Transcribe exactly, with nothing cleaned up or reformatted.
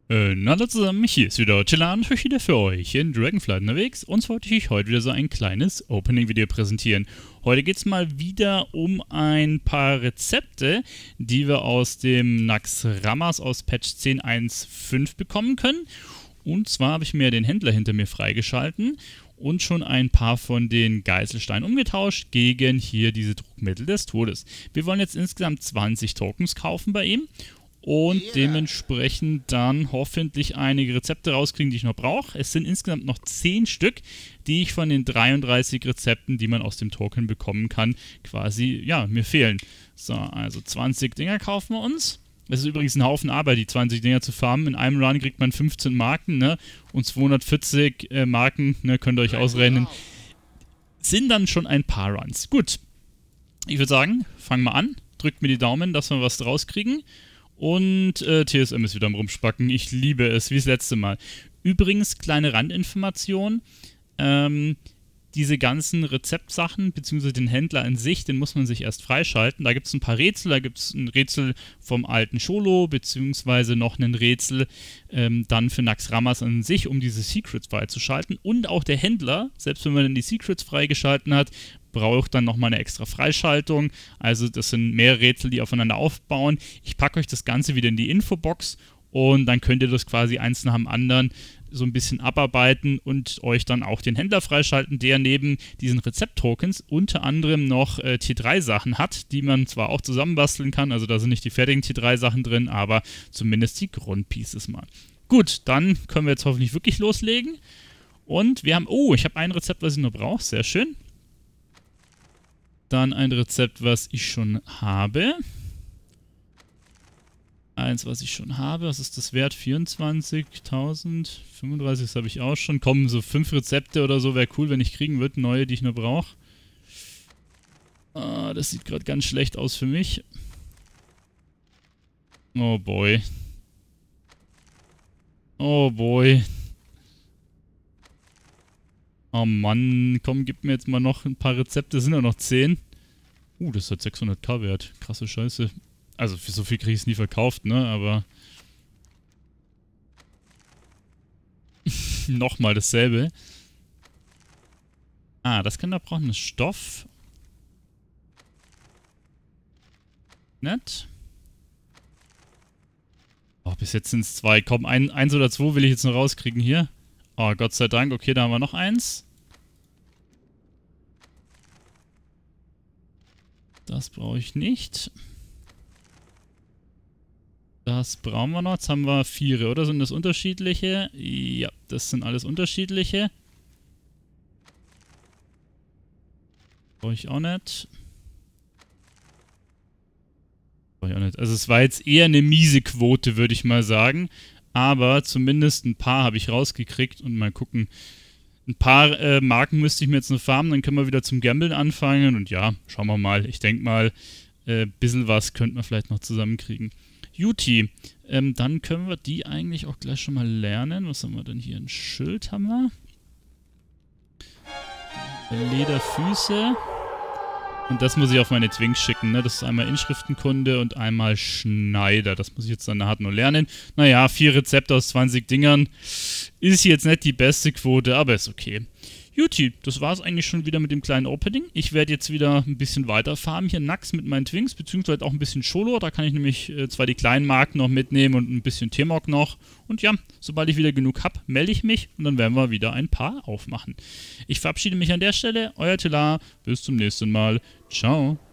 Äh, na hallo zusammen, hier ist wieder Chilan und wieder für euch in Dragonflight unterwegs. Und zwar wollte ich euch heute wieder so ein kleines Opening-Video präsentieren. Heute geht es mal wieder um ein paar Rezepte, die wir aus dem Naxxramas aus Patch zehn Punkt eins Punkt fünf bekommen können. Und zwar habe ich mir den Händler hinter mir freigeschalten und schon ein paar von den Geißelsteinen umgetauscht gegen hier diese Druckmittel des Todes. Wir wollen jetzt insgesamt zwanzig Tokens kaufen bei ihm. Und yeah. dementsprechend dann hoffentlich einige Rezepte rauskriegen, die ich noch brauche. Es sind insgesamt noch zehn Stück, die ich von den dreiunddreißig Rezepten, die man aus dem Token bekommen kann, quasi, ja, mir fehlen. So, also zwanzig Dinger kaufen wir uns. Es ist übrigens ein Haufen Arbeit, die zwanzig Dinger zu farmen. In einem Run kriegt man fünfzehn Marken, ne? Und zweihundertvierzig äh, Marken, ne, könnt ihr euch ausrechnen. Sind dann schon ein paar Runs. Gut, ich würde sagen, fangen wir an. Drückt mir die Daumen, dass wir was draus kriegen. Und äh, T S M ist wieder am Rumspacken. Ich liebe es, wie das letzte Mal. Übrigens, kleine Randinformation. Ähm, diese ganzen Rezeptsachen, beziehungsweise den Händler an sich, den muss man sich erst freischalten. Da gibt es ein paar Rätsel. Da gibt es ein Rätsel vom alten Scholo, beziehungsweise noch ein Rätsel ähm, dann für Naxxramas an sich, um diese Secrets freizuschalten. Und auch der Händler, selbst wenn man dann die Secrets freigeschalten hat, braucht dann nochmal eine extra Freischaltung. Also das sind mehrere Rätsel, die aufeinander aufbauen. Ich packe euch das Ganze wieder in die Infobox und dann könnt ihr das quasi eins nach dem anderen so ein bisschen abarbeiten und euch dann auch den Händler freischalten, der neben diesen Rezept-Tokens unter anderem noch äh, T drei Sachen hat, die man zwar auch zusammenbasteln kann, also da sind nicht die fertigen T drei Sachen drin, aber zumindest die Grundpieces mal. Gut, dann können wir jetzt hoffentlich wirklich loslegen. Und wir haben, oh, ich habe ein Rezept, was ich noch brauche, sehr schön. Dann ein Rezept, was ich schon habe. Eins, was ich schon habe. Was ist das wert? vierundzwanzigtausend. fünfunddreißig, das habe ich auch schon. Kommen so fünf Rezepte oder so. Wäre cool, wenn ich kriegen würde. Neue, die ich nur brauche. Ah, das sieht gerade ganz schlecht aus für mich. Oh boy. Oh boy. Oh Mann, komm, gib mir jetzt mal noch ein paar Rezepte, sind ja noch zehn. Uh, das hat sechshunderttausend wert. Krasse Scheiße. Also für so viel kriege ich es nie verkauft, ne, aber... Nochmal dasselbe. Ah, das kann da brauchen, das Stoff. Nett. Oh, bis jetzt sind es zwei. Komm, ein, eins oder zwei will ich jetzt noch rauskriegen hier. Oh, Gott sei Dank. Okay, da haben wir noch eins. Das brauche ich nicht. Das brauchen wir noch. Jetzt haben wir vier, oder? Sind das unterschiedliche? Ja, das sind alles unterschiedliche. Brauche ich auch nicht. Brauche ich auch nicht. Also es war jetzt eher eine miese Quote, würde ich mal sagen. Aber zumindest ein paar habe ich rausgekriegt und mal gucken. Ein paar äh, Marken müsste ich mir jetzt noch farmen, dann können wir wieder zum Gambeln anfangen. Und ja, schauen wir mal. Ich denke mal, ein äh, bisschen was könnten wir vielleicht noch zusammenkriegen. Juti, ähm, dann können wir die eigentlich auch gleich schon mal lernen. Was haben wir denn hier? Ein Schild haben wir. Lederfüße. Und das muss ich auf meine Twinks schicken, ne? Das ist einmal Inschriftenkunde und einmal Schneider. Das muss ich jetzt dann nachher nur lernen. Naja, vier Rezepte aus zwanzig Dingern. Ist jetzt nicht die beste Quote, aber ist okay. Juti, das war es eigentlich schon wieder mit dem kleinen Opening. Ich werde jetzt wieder ein bisschen weiter farmen hier Nax mit meinen Twinks, beziehungsweise auch ein bisschen Scholo. Da kann ich nämlich äh, zwar die kleinen Marken noch mitnehmen und ein bisschen T-Mog noch. Und ja, sobald ich wieder genug habe, melde ich mich und dann werden wir wieder ein paar aufmachen. Ich verabschiede mich an der Stelle. Euer Telar, bis zum nächsten Mal. Ciao.